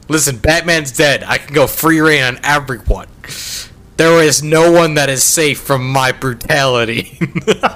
Listen, Batman's dead. I can go free reign on everyone. There is no one that is safe from my brutality.